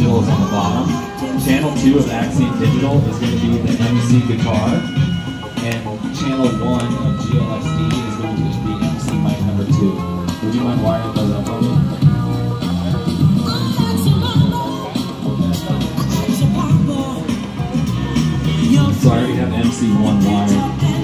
Digital is on the bottom. Channel 2 of Axiom Digital is going to be the MC guitar. And channel 1 of GLXD is going to be MC mic number 2. Would you mind wiring those up on me? So I already have MC1 wired.